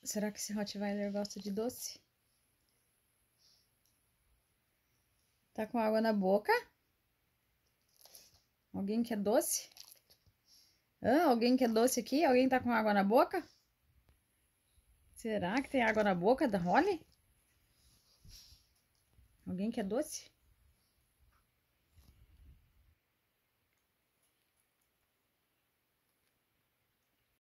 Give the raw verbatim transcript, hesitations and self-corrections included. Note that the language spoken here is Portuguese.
Será que esse Rottweiler gosta de doce? Tá com água na boca? Alguém quer doce? Ah, alguém quer doce aqui? Alguém tá com água na boca? Será que tem água na boca da Holly? Alguém quer doce?